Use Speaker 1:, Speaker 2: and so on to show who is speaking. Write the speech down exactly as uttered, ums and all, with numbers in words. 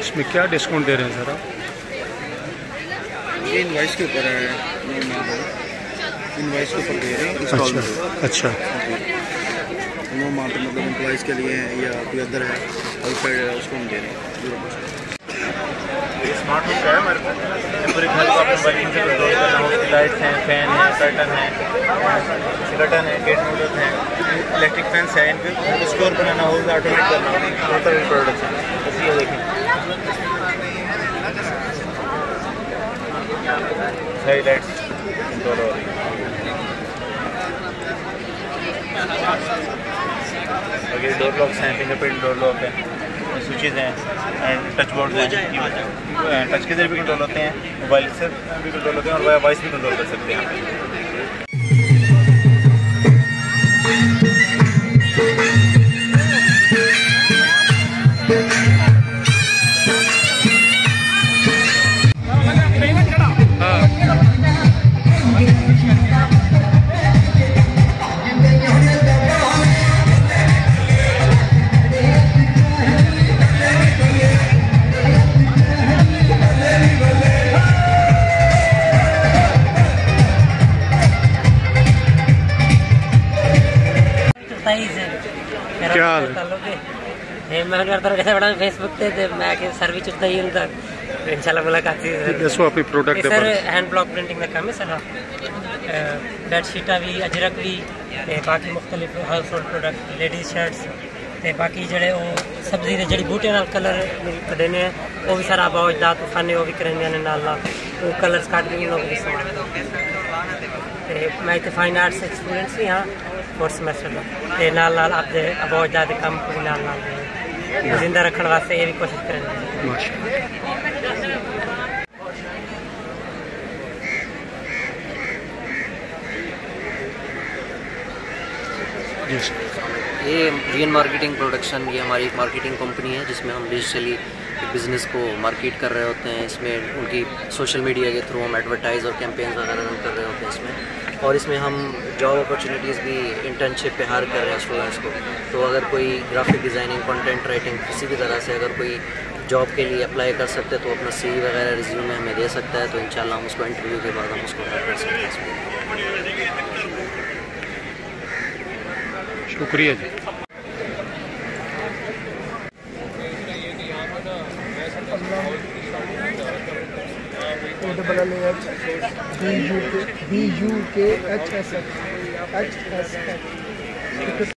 Speaker 1: इसमें क्या डिस्काउंट दे रहे हैं सर आप?
Speaker 2: ये इनवाइस के ऊपर है, इनवाइस के ऊपर दे रहे हैं।
Speaker 1: अच्छा अच्छा,
Speaker 2: नो अमाउंट मतलब एम्प्लॉइज़ के लिए है या कोई अदर है आउटसाइड है, उसको हम दे रहे हैं जीरो परसेंट।
Speaker 3: ये स्मार्ट होम है हमारे पास, पूरे घर को अपने मोबाइल से कंट्रोल करना हो। उसकी लाइट्स हैं, फैन है, कर्टन है, कर्टन है, गेट मोडल है, इलेक्ट्रिक फैंस है। इनको स्टोर बनाना हो, ऑटोमेट करना हो, टोटल प्रोडक्ट्स हैं। बस ये देखें, सारी लाइट्स कंट्रोल हो रही है। और ये डोर लॉक्स हैं, फिंगरप्रिंट डोर लॉक है, स्विचेज़ हैं एंड टच बोर्ड हैं। टच के जरिए भी कंट्रोल होते हैं, मोबाइल से भी कंट्रोल होते हैं और वॉइस भी कंट्रोल कर सकते हैं।
Speaker 1: क्या हाल
Speaker 4: है? मैं करता कैसे बड़ा फेसबुक पे ते मैं कि सर भी चुकता ही उनका इंशाल्लाह मुलाकात थी।
Speaker 1: दसो अपनी product
Speaker 4: sir hand block printing का काम है सर। बेडशीटा भी, अजरक भी ते बाकी मुख्तलिफ household product, ladies shirts ते बाकी जड़े वो सब्जी दे जड़ी बूटे नाल कलर कढने हैं वो भी सर आप आओ इदा तूफाने वो भी करेंगे ने नाल नाल वो कलर्स काट के लोग भी इस्तेमाल ते मैं इत्थे फाइन आर्ट्स एक्सपीरियंस भी हाँ फोर्थ सेमेस्टर का ते नाल नाल आप दे बहुत ज़्यादा काम को भी नाल नाल जिंदा रखने वास्ते ये भी कोशिश करेंगे।
Speaker 5: ये रियन मार्केटिंग प्रोडक्शन, ये हमारी एक मार्केटिंग कंपनी है जिसमें हम डिजिटली बिज़नेस को मार्केट कर रहे होते हैं। इसमें उनकी सोशल मीडिया के थ्रू हम एडवर्टाइज और कैंपेन्स वगैरह रन कर रहे होते हैं इसमें। और इसमें हम जॉब अपॉर्चुनिटीज़ भी इंटर्नशिप पे हायर कर रहे हैं स्टूडेंट्स को। तो अगर कोई ग्राफिक डिज़ाइनिंग, कंटेंट राइटिंग किसी भी तरह से अगर कोई जॉब के लिए अप्लाई कर सकते हैं तो अपना सी वी वगैरह रिज्यूम में हमें दे सकता है। तो इंशाल्लाह हम उसको इंटरव्यू के बाद हम उसको हायर कर सकते हैं।
Speaker 1: शुक्रिया जी।
Speaker 6: Double H B U K B U K H S H H S H